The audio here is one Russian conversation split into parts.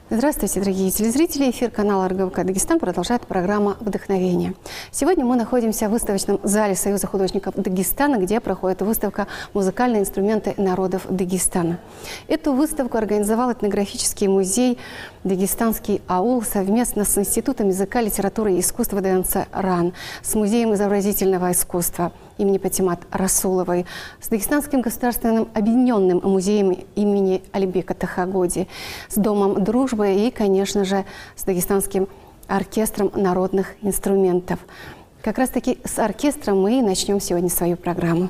Здравствуйте, дорогие телезрители. Эфир канала РГВК Дагестан продолжает программа «Вдохновение». Сегодня мы находимся в выставочном зале Союза художников Дагестана, где проходит выставка «Музыкальные инструменты народов Дагестана». Эту выставку организовал этнографический музей «Дагестанский аул» совместно с Институтом языка, литературы и искусства ДНЦ РАН, с Музеем изобразительного искусства имени Патимат Расуловой, с Дагестанским государственным объединенным музеем имени Алибека Тахагоди, с Домом дружбы и, конечно же, с Дагестанским оркестром народных инструментов. Как раз-таки с оркестром мы и начнем сегодня свою программу.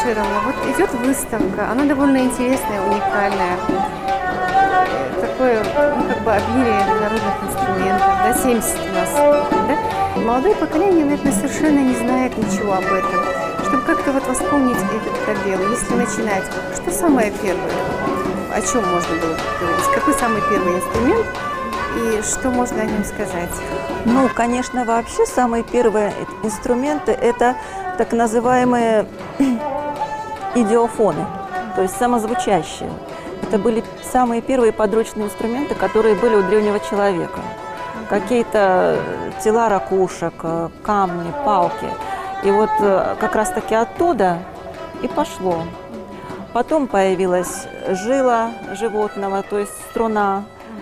Башировна, вот идет выставка, она довольно интересная, уникальная. Такое, ну, как бы обилие народных инструментов, да, 70 у нас, да? Молодое поколение, наверное, совершенно не знает ничего об этом. Чтобы как-то вот восполнить этот пробел, если начинать, что самое первое, о чем можно было говорить, какой самый первый инструмент и что можно о нем сказать? Ну, конечно, вообще самые первые инструменты – это так называемые идиофоны, то есть самозвучащие. Это были самые первые подручные инструменты, которые были у древнего человека. Какие-то тела ракушек, камни, палки. И вот как раз-таки оттуда и пошло. Потом появилась жила животного, то есть струна.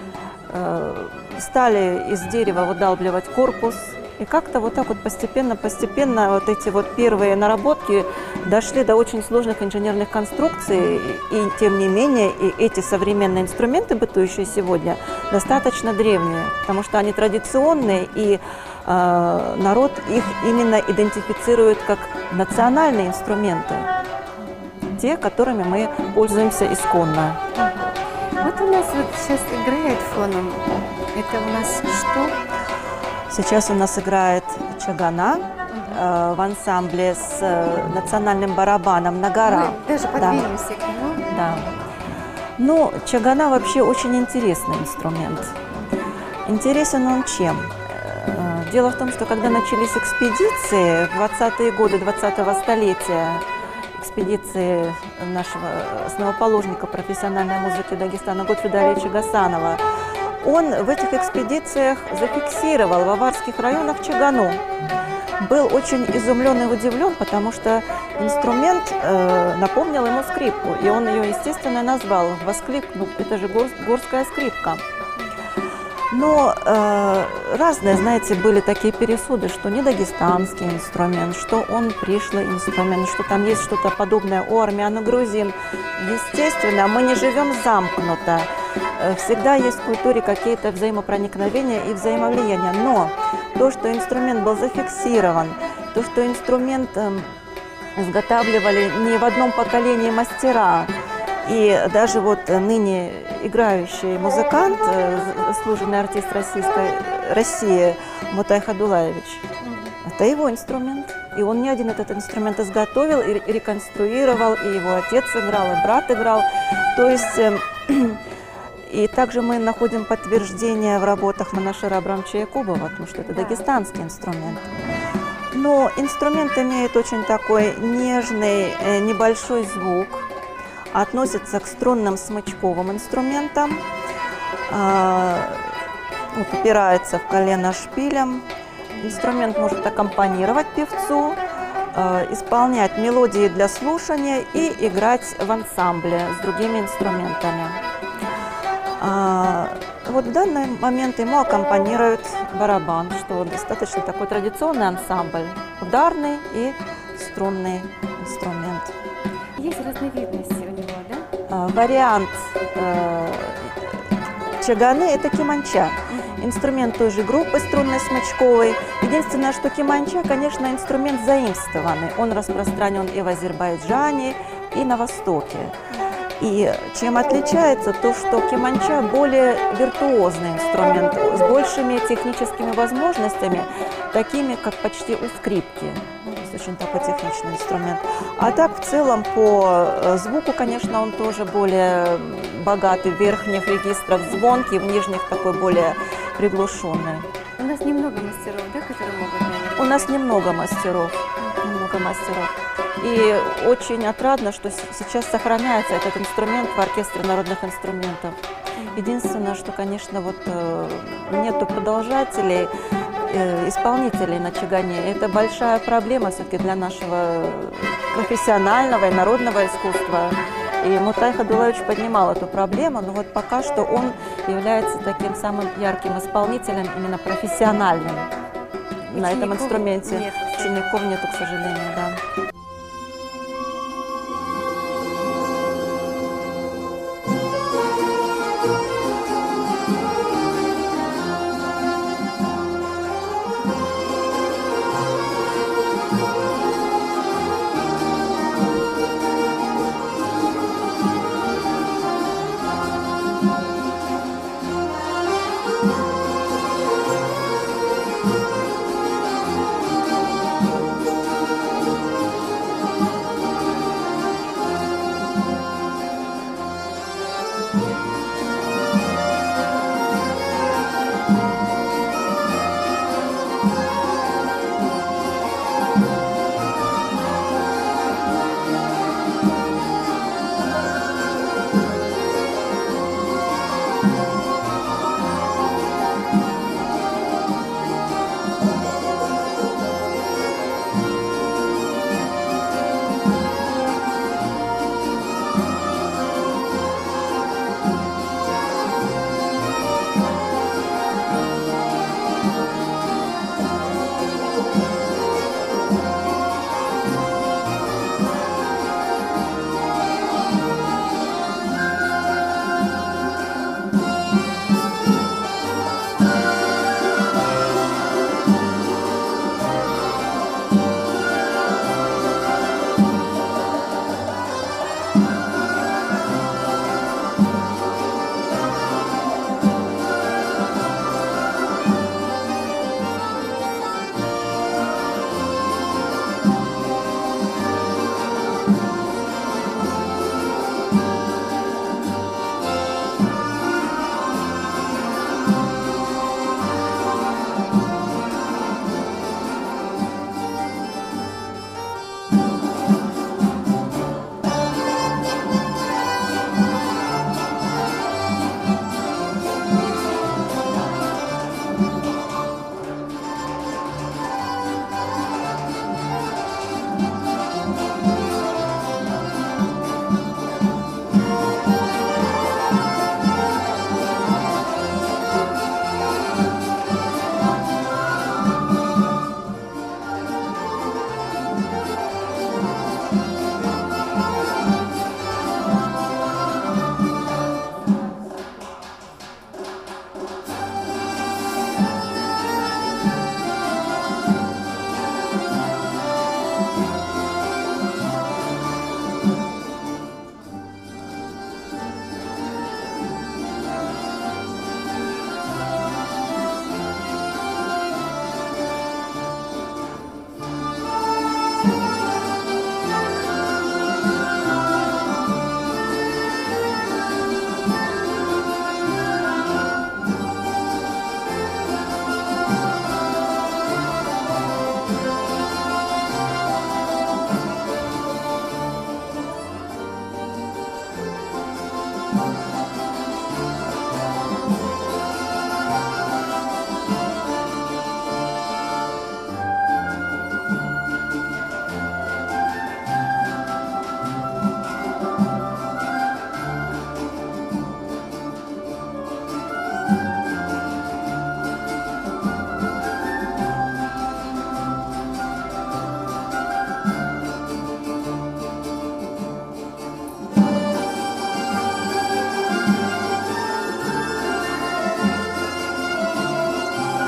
Стали из дерева выдалбливать корпус. И как-то вот так вот постепенно вот эти вот первые наработки дошли до очень сложных инженерных конструкций. И тем не менее, и эти современные инструменты, бытующие сегодня, достаточно древние, потому что они традиционные, и народ их именно идентифицирует как национальные инструменты, те, которыми мы пользуемся исконно. Вот у нас вот сейчас играет фоном. Это у нас что? Сейчас у нас играет чагана в ансамбле с национальным барабаном на горах. Мы даже подвинемся к нему. Да. Ну, чагана вообще очень интересный инструмент. Интересен он чем? Дело в том, что когда начались экспедиции в 20-е годы 20-го столетия, экспедиции нашего основоположника профессиональной музыки Дагестана Готфрида Алиевича Гасанова, он в этих экспедициях зафиксировал в аварских районах чагану. Был очень изумлен и удивлен, потому что инструмент напомнил ему скрипку, и он ее, естественно, назвал, воскликнув: это же горская скрипка. Но разные, знаете, были такие пересуды, что не дагестанский инструмент, что он пришлый инструмент, что там есть что-то подобное у армян и грузин. Естественно, мы не живем замкнуто. Всегда есть в культуре какие-то взаимопроникновения и взаимовлияния. Но то, что инструмент был зафиксирован, то, что инструмент изготавливали не в одном поколении мастера, и даже вот ныне играющий музыкант, заслуженный артист России Мутай Хадулаевич, это его инструмент. И он не один этот инструмент изготовил и реконструировал, и его отец играл, и брат играл. То есть, и также мы находим подтверждение в работах Манашера Абрамовича Якубова, потому что это дагестанский инструмент. Но инструмент имеет очень такой нежный, небольшой звук, относится к струнным смычковым инструментам, упирается в колено шпилем. Инструмент может аккомпанировать певцу, исполнять мелодии для слушания и играть в ансамбле с другими инструментами. Вот в данный момент ему аккомпанирует барабан, что достаточно такой традиционный ансамбль, ударный и струнный инструмент. Есть разновидности у него, да? Вариант чаганы – это кеманча. Инструмент той же группы струнно-смычковой. Единственное, что кеманча, конечно, инструмент заимствованный. Он распространен и в Азербайджане, и на Востоке. И чем отличается то, что кеманча более виртуозный инструмент, с большими техническими возможностями, такими, как почти у скрипки. Очень такой техничный инструмент. А так, в целом, по звуку, конечно, он тоже более богатый, в верхних регистрах звонкий, в нижних такой более приглушенный. У нас немного мастеров, да, которые могут, наверное? У нас немного мастеров. И очень отрадно, что сейчас сохраняется этот инструмент в оркестре народных инструментов. Единственное, что, конечно, вот нету продолжателей, исполнителей на чагане. Это большая проблема все-таки для нашего профессионального и народного искусства. И Мутай Хадулаевич поднимал эту проблему, но вот пока что он является таким самым ярким исполнителем, именно профессиональным на этом инструменте. Нет. Учеников нету, к сожалению, да.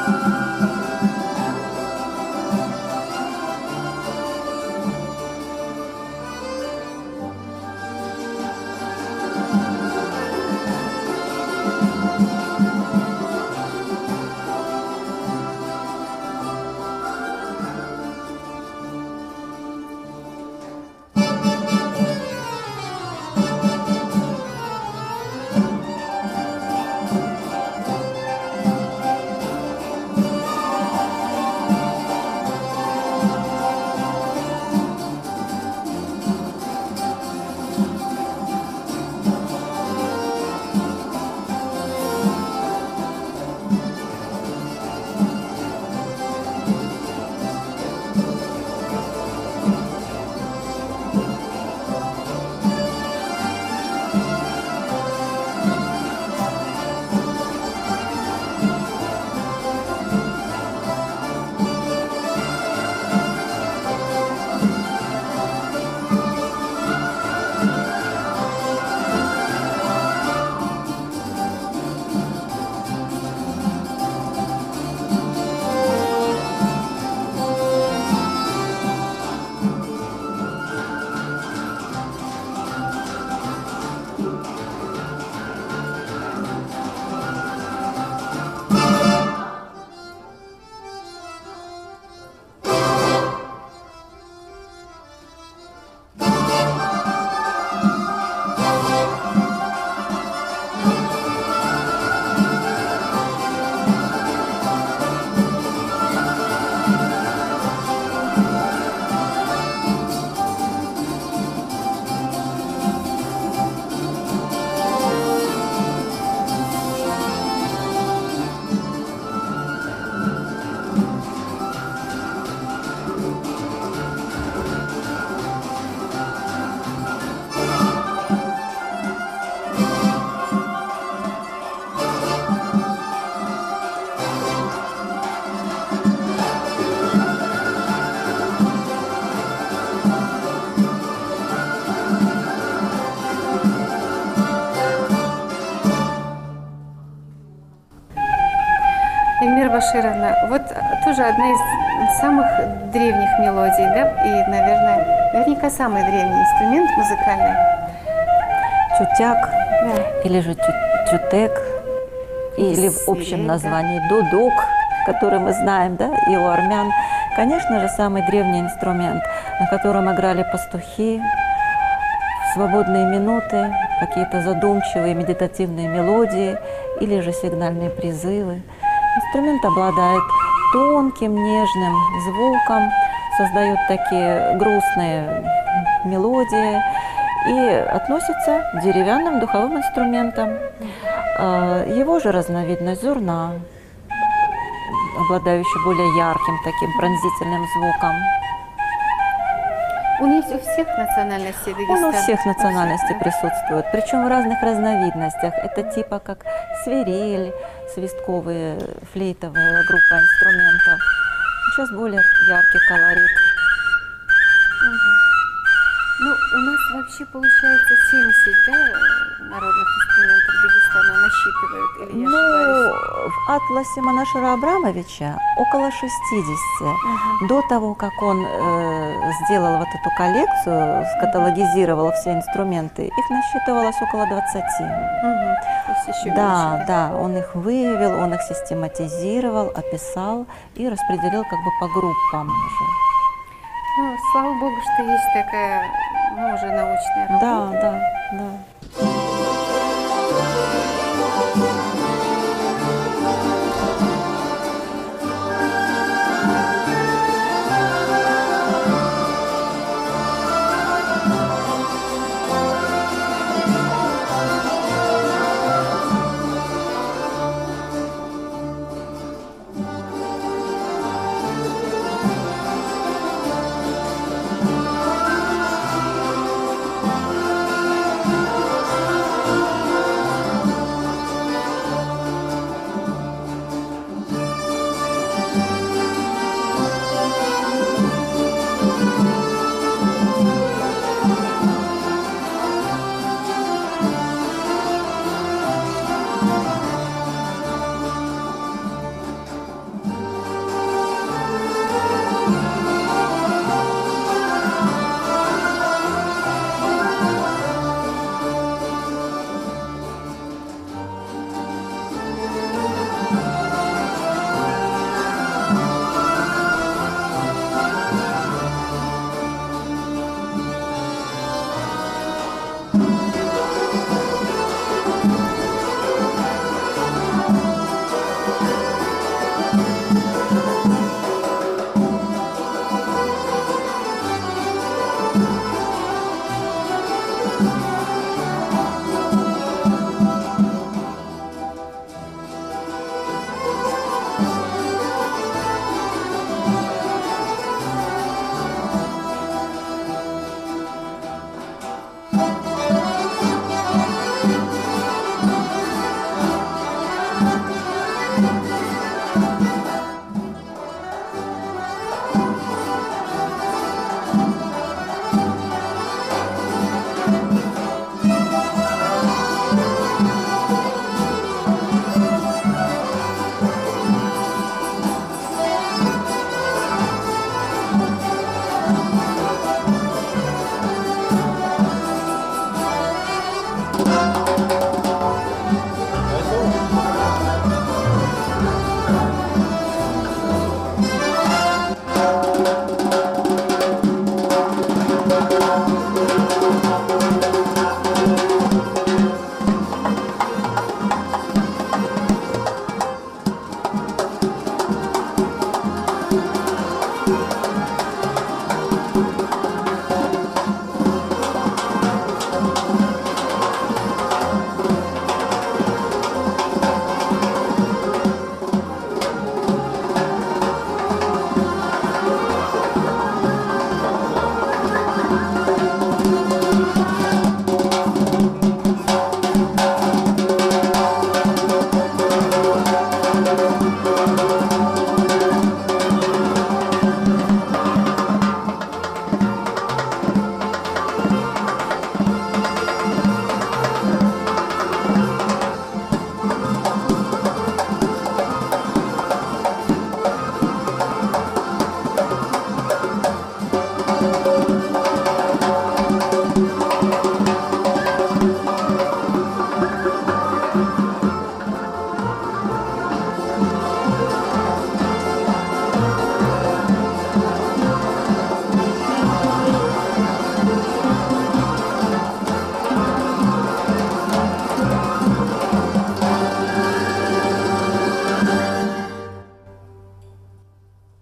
Эльмира Башировна, вот тоже одна из самых древних мелодий, да, и, наверное, наверняка самый древний инструмент музыкальный. Тютяк, Да. или же тютек, или в общем Свирель, названии дудук, который мы знаем, да, и у армян. Конечно же, самый древний инструмент, на котором играли пастухи в свободные минуты, какие-то задумчивые медитативные мелодии или же сигнальные призывы. Инструмент обладает тонким, нежным звуком, создает такие грустные мелодии и относится к деревянным духовым инструментам. Его же разновидность зурна, обладающий более ярким таким пронзительным звуком. Он есть у всех национальностей Дагестана? Он у всех национальностей Да. присутствует, причем в разных разновидностях. Это типа как свирель, свистковые, флейтовая группа инструментов. Сейчас более яркий колорит. Ну, у нас вообще получается 70, да, народных инструментов Дагестана насчитывают, или я ошибаюсь? Ну, в атласе Манашера Абрамовича около 60. До того, как он сделал вот эту коллекцию, скаталогизировал все инструменты, их насчитывалось около 20. То есть еще Да, меньше, да, он их выявил, он их систематизировал, описал и распределил как бы по группам уже. Ну, слава богу, что есть такая, ну, уже научная Да, работа. да, да.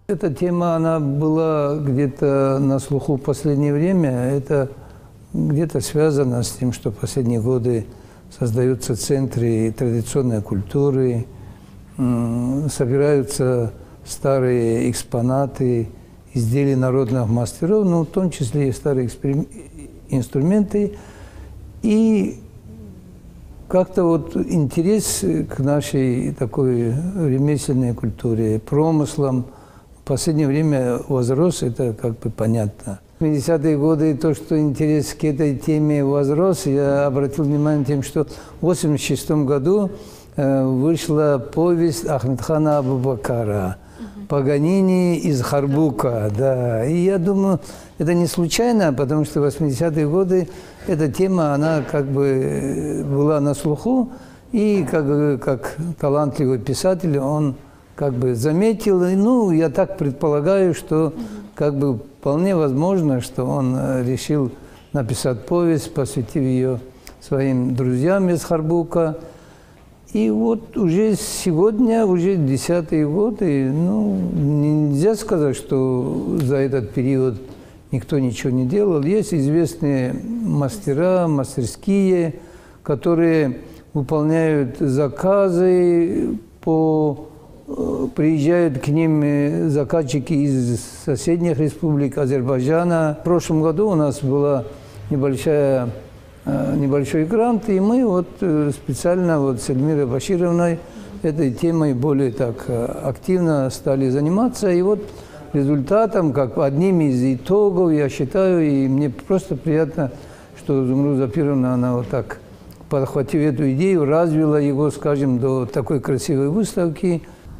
Эта тема, она была где-то на слуху в последнее время. Это где-то связано с тем, что в последние годы создаются центры традиционной культуры, собираются старые экспонаты, изделия народных мастеров, но в том числе и старые инструменты. И как-то вот интерес к нашей такой ремесленной культуре, промыслам в последнее время возрос, это как бы понятно. В 80-е годы то, что интерес к этой теме возрос, я обратил внимание тем, что в 1986 году вышла повесть Ахмедхана Абу-Бакара «Паганини из Харбука». Да. И я думаю, это не случайно, потому что в 80-е годы эта тема, она как бы была на слуху, и как талантливый писатель он как бы заметил, и, ну, я так предполагаю, что как бы вполне возможно, что он решил написать повесть, посвятив ее своим друзьям из Харбука. И вот уже сегодня, уже 10-е годы, ну, нельзя сказать, что за этот период никто ничего не делал. Есть известные мастера, мастерские, которые выполняют заказы, приезжают к ним заказчики из соседних республик, Азербайджана. В прошлом году у нас была небольшой грант, и мы вот специально вот с Эльмирой Башировной этой темой более так активно стали заниматься. И вот результатом, как одним из итогов, я считаю, и мне просто приятно, что Зумруд Запировна, она вот так, подхватив эту идею, развила его, скажем, до такой красивой выставки.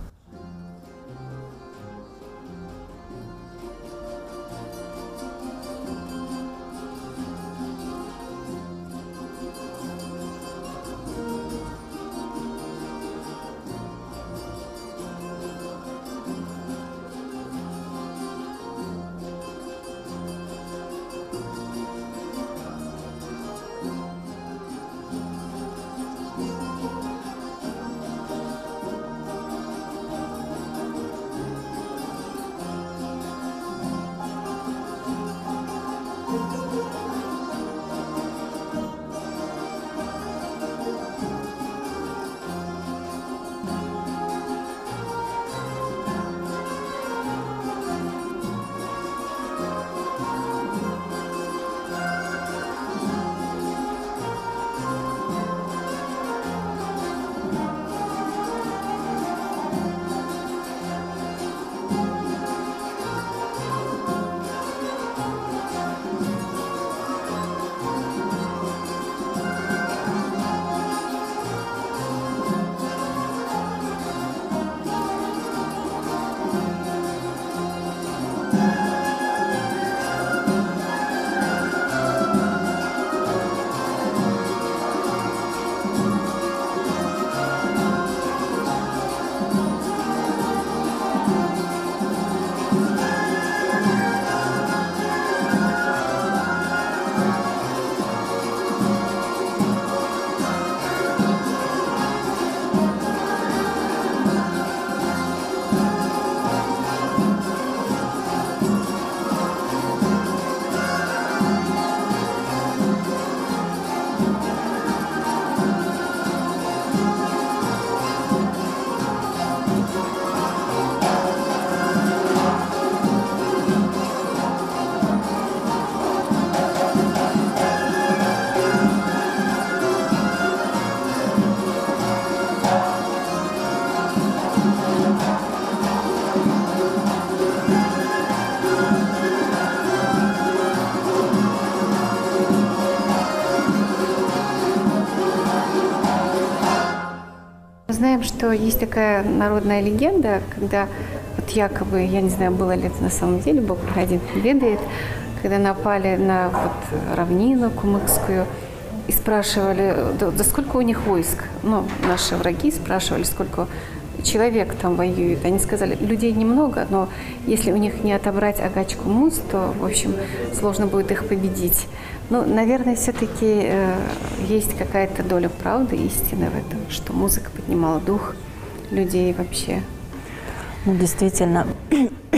Знаем, что есть такая народная легенда, когда вот якобы, я не знаю, было ли это на самом деле, Бог один ведает, когда напали на вот равнину кумыкскую и спрашивали, да сколько у них войск. Ну, наши враги спрашивали, сколько человек там воюет. Они сказали, людей немного, но если у них не отобрать Агач-Кумус, то, в общем, сложно будет их победить. Ну, наверное, все-таки есть какая-то доля правды, истины в этом, что музыка поднимала дух людей вообще. Ну, действительно,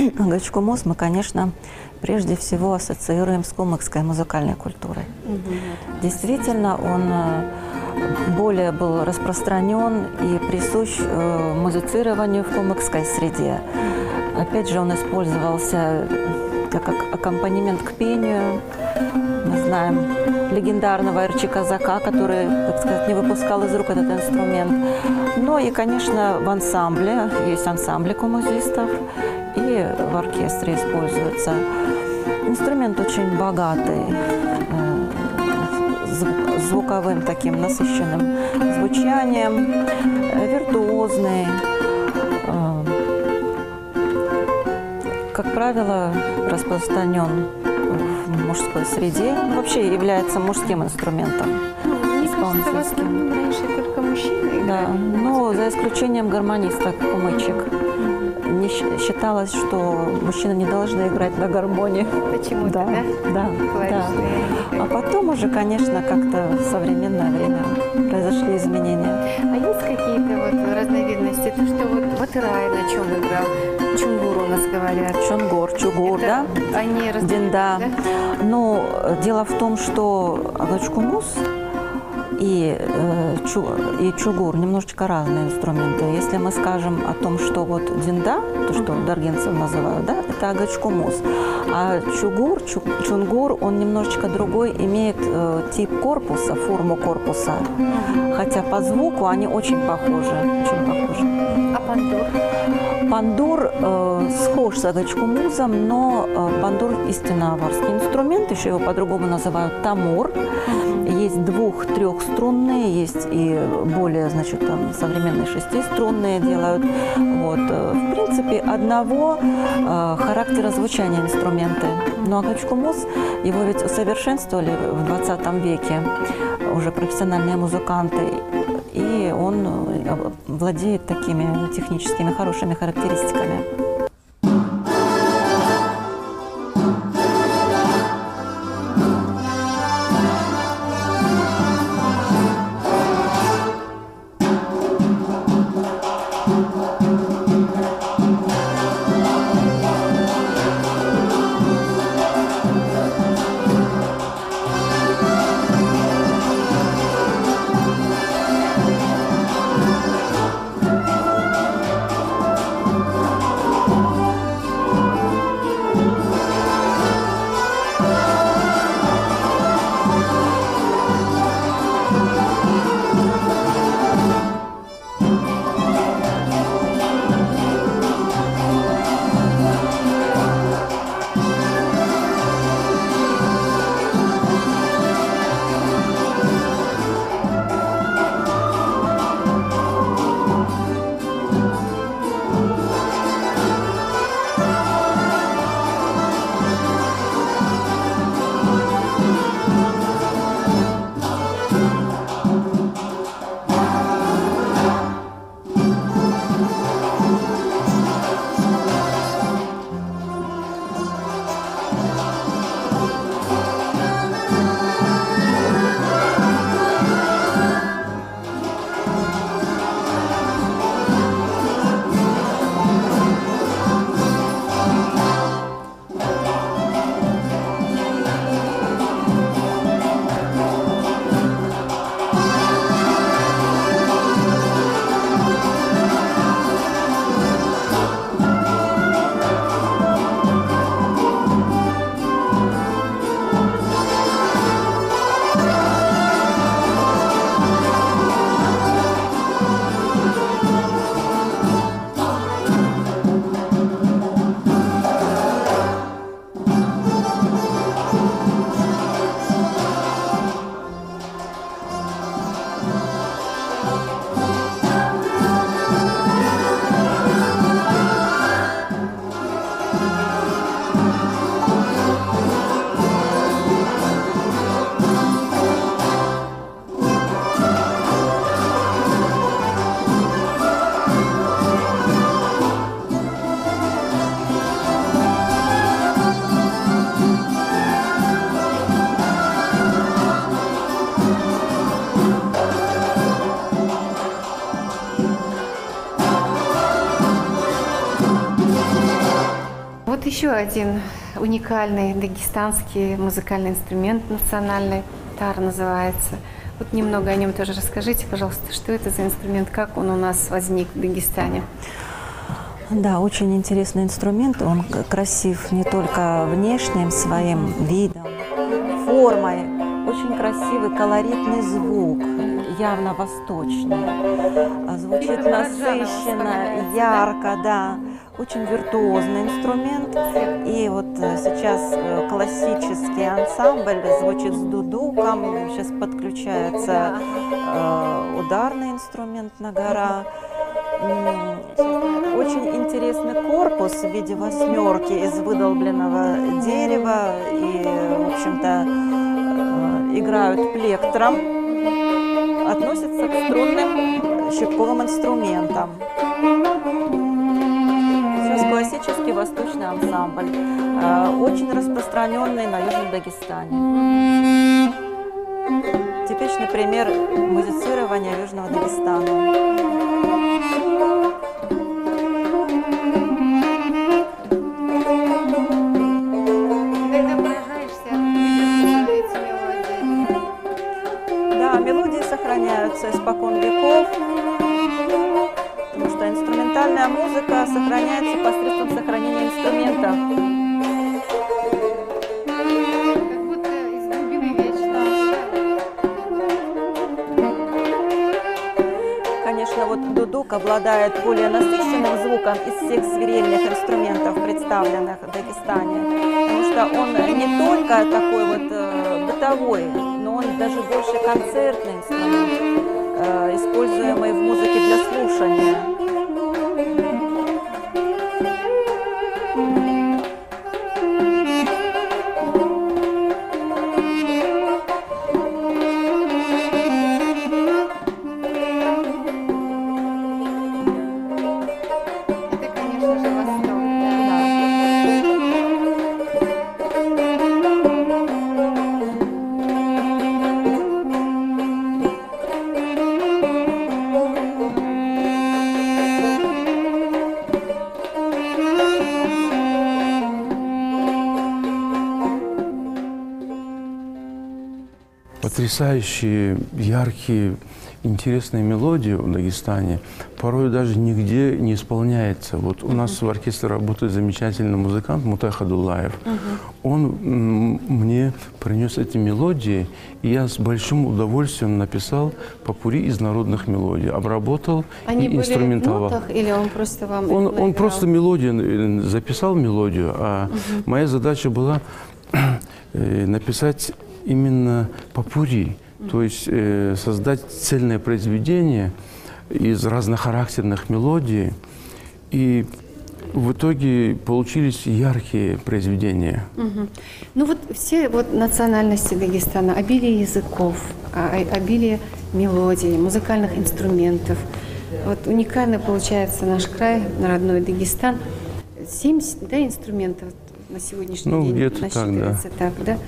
Гачкумус мы, конечно, прежде всего ассоциируем с кумыкской музыкальной культурой. Действительно, он более был распространен и присущ музицированию в кумыкской среде. Опять же, он использовался как аккомпанемент к пению. Мы знаем легендарного Эрчи Казака, который, так сказать, не выпускал из рук этот инструмент. Ну и, конечно, в ансамбле, есть ансамбли кумузистов, и в оркестре используется. Инструмент очень богатый, звуковым таким насыщенным звучанием, виртуозный. Как правило, распространен в мужской среде, вообще является мужским инструментом. Исполнительским. Раньше только мужчины. Да, но за исключением гармонисток, кумычек. Не считалось, что мужчины не должны играть на гармонии. Почему-то, да? Да, да. А потом уже, конечно, как-то в современное время произошли изменения. А есть какие-то вот разновидности? То, что вот Батырай на чем играл? Чунгур у нас говорят. Чунгур, чугур, Это да? Они Динда. да? Но дело в том, что гачкумус и чугур немножечко разные инструменты. Если мы скажем о том, что вот динда, то, что даргинцев называют, да, это гачкумус. А чунгур, он немножечко другой, имеет тип корпуса, форму корпуса. Хотя по звуку они очень похожи. Очень похожи. А пандур? Пандур схож с гачкумусом, но пандур истинно аварский инструмент, еще его по-другому называют тамур. Есть двух-трехструнные, есть и более, значит, там современные шестиструнные делают. Вот. В принципе, одного характера звучания инструменты. Но гачкумус, его ведь усовершенствовали в 20 веке уже профессиональные музыканты. И он владеет такими техническими хорошими характеристиками. Вот еще один уникальный дагестанский музыкальный инструмент национальный, тар называется. Вот немного о нем тоже расскажите, пожалуйста, что это за инструмент, как он у нас возник в Дагестане? Да, очень интересный инструмент. Он красив не только внешним своим видом, формой. Очень красивый, колоритный звук, явно восточный. Звучит насыщенно, ярко, да. Очень виртуозный инструмент. И вот сейчас классический ансамбль звучит с дудуком. Сейчас подключается ударный инструмент нагара. Очень интересный корпус в виде восьмерки из выдолбленного дерева. И, в общем-то, играют плектром. Относятся к струнным щипковым инструментам. Сейчас классический восточный ансамбль, очень распространенный на Южном Дагестане. Типичный пример музицирования Южного Дагестана. Да, мелодии сохраняются испокон веков. Потому что инструментальная музыка сохраняется посредством сохранения инструментов. Как будто из глубины вечного. Конечно, вот дудук обладает более насыщенным звуком из всех свирельных инструментов, представленных в Дагестане. Потому что он не только такой вот бытовой, но он даже больше концертный инструмент, используемый в музыке для слушания. Это, конечно же, восток. Потрясающие, яркие, интересные мелодии в Дагестане порой даже нигде не исполняется. Вот у нас в оркестре работает замечательный музыкант Мутай Хадуллаев. Он мне принес эти мелодии, и я с большим удовольствием написал попурри из народных мелодий, обработал Они и инструментовал. были в нотах, или он просто вам Он наиграл? просто мелодию, записал мелодию, а моя задача была написать именно попурри, то есть создать цельное произведение из разнохарактерных мелодий, и в итоге получились яркие произведения. Ну вот все вот национальности Дагестана, обилие языков, обилие мелодий, музыкальных инструментов. Вот уникальный получается наш край, родной Дагестан. 70 инструментов на сегодняшний день где-то насчитывается так, да?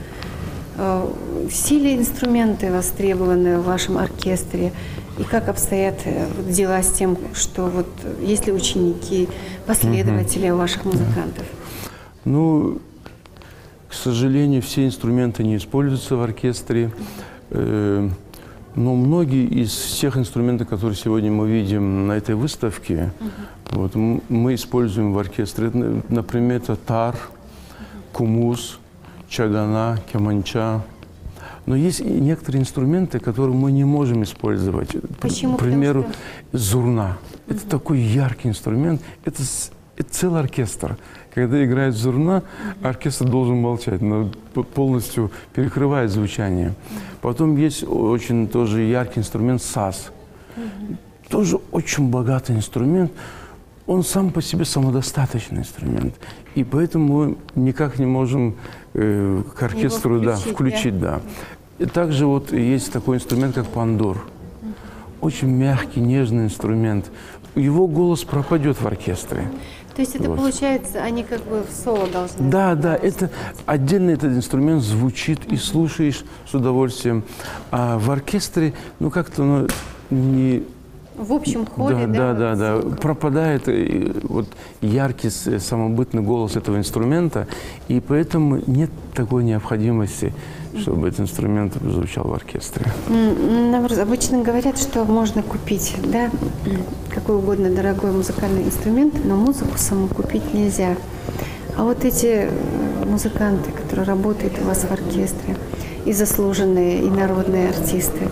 Все ли инструменты востребованы в вашем оркестре? И как обстоят дела с тем, что вот есть ли ученики, последователи у ваших музыкантов? Ну, к сожалению, все инструменты не используются в оркестре. Но многие из всех инструментов, которые сегодня мы видим на этой выставке, вот, мы используем в оркестре. Например, это тар, кумус, чагана, кеманча. Но есть и некоторые инструменты, которые мы не можем использовать. Почему? К примеру, зурна. Это такой яркий инструмент. Это целый оркестр. Когда играет зурна, оркестр должен молчать, но полностью перекрывает звучание. Потом есть очень тоже яркий инструмент саз. Тоже очень богатый инструмент. Он сам по себе самодостаточный инструмент. И поэтому мы никак не можем к оркестру включить. Да. И также вот есть такой инструмент, как пандор. Очень мягкий, нежный инструмент. Его голос пропадет в оркестре. То есть это получается, они как бы в соло должны... Да, это отдельно этот инструмент звучит и слушаешь с удовольствием. А в оркестре, ну как-то не В общем хоре, да. Пропадает вот яркий самобытный голос этого инструмента, и поэтому нет такой необходимости, чтобы этот инструмент звучал в оркестре. Обычно говорят, что можно купить, да, какой угодно дорогой музыкальный инструмент, но музыку саму купить нельзя. А вот эти музыканты, которые работают у вас в оркестре, и заслуженные, и народные артисты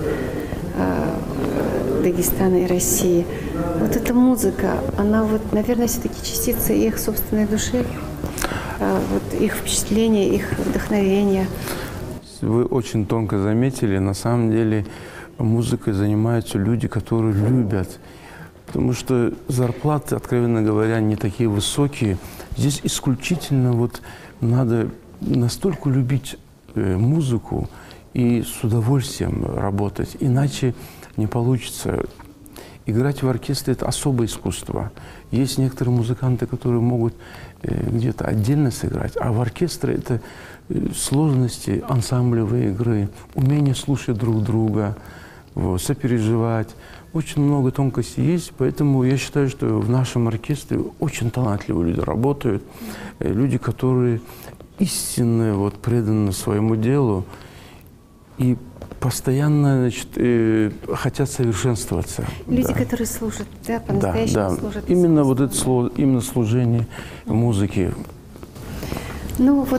Дагестана и России, вот эта музыка, она вот, наверное, все-таки частица их собственной души, вот их впечатления, их вдохновения. Вы очень тонко заметили, на самом деле музыкой занимаются люди, которые любят. Потому что зарплаты, откровенно говоря, не такие высокие. Здесь исключительно вот надо настолько любить музыку и с удовольствием работать, иначе не получится. Играть в оркестре – это особое искусство. Есть некоторые музыканты, которые могут где-то отдельно сыграть, а в оркестре это сложности ансамблевой игры, умение слушать друг друга, вот, сопереживать. Очень много тонкостей есть, поэтому я считаю, что в нашем оркестре очень талантливые люди работают, люди, которые истинно вот, преданы своему делу и постоянно, значит, хотят совершенствоваться. Люди, которые служат, да, по-настоящему служат. Именно вот это слово, именно служение музыки. Ну вот,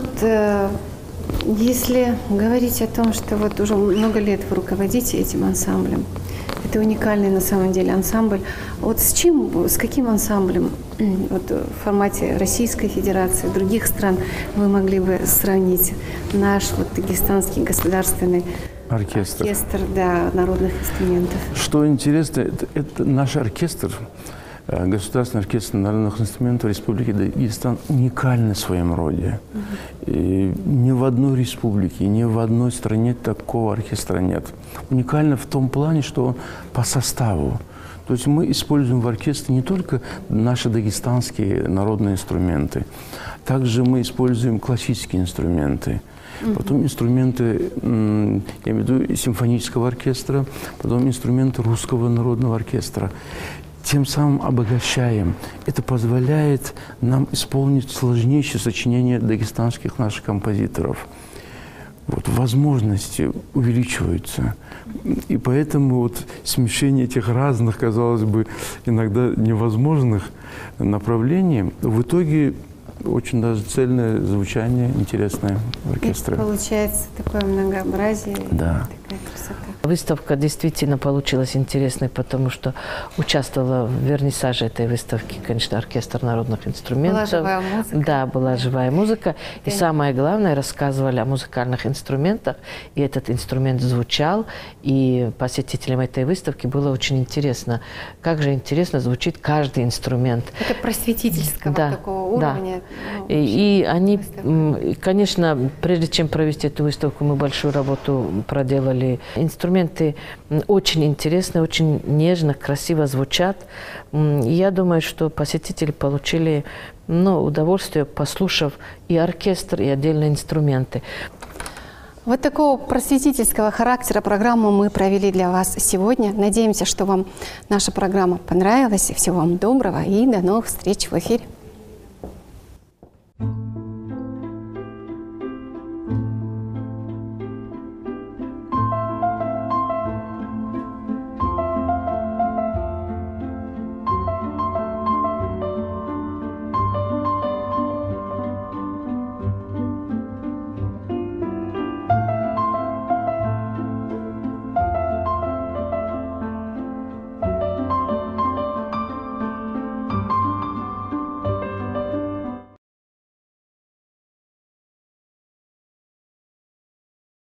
если говорить о том, что вот уже много лет вы руководите этим ансамблем, это уникальный на самом деле ансамбль. Вот с каким ансамблем вот, в формате Российской Федерации, других стран вы могли бы сравнить наш вот, дагестанский государственный оркестр, да, народных инструментов? Что интересно, это наш оркестр, Государственный оркестр народных инструментов Республики Дагестан, уникальный в своем роде. И ни в одной республике, ни в одной стране такого оркестра нет. Уникально в том плане, что он по составу. То есть мы используем в оркестре не только наши дагестанские народные инструменты, также мы используем классические инструменты. Потом инструменты, я имею в виду, симфонического оркестра, потом инструменты русского народного оркестра. Тем самым обогащаем. Это позволяет нам исполнить сложнейшие сочинения дагестанских наших композиторов. Вот, возможности увеличиваются. И поэтому вот смешение этих разных, казалось бы, иногда невозможных направлений в итоге очень даже цельное звучание, интересное в оркестре. И получается такое многообразие, да. Такая красота. Выставка действительно получилась интересной, потому что участвовала в вернисаже этой выставки, конечно, оркестр народных инструментов. Была живая музыка. Да, была живая музыка. И самое главное, рассказывали о музыкальных инструментах. И этот инструмент звучал. И посетителям этой выставки было очень интересно. Как же интересно звучит каждый инструмент. Это просветительского такого уровня. Да. И они, конечно, прежде чем провести эту выставку, мы большую работу проделали. Инструменты очень интересные, очень нежно, красиво звучат. Я думаю, что посетители получили удовольствие, послушав и оркестр, и отдельные инструменты. Вот такого просветительского характера программу мы провели для вас сегодня. Надеемся, что вам наша программа понравилась. Всего вам доброго и до новых встреч в эфире.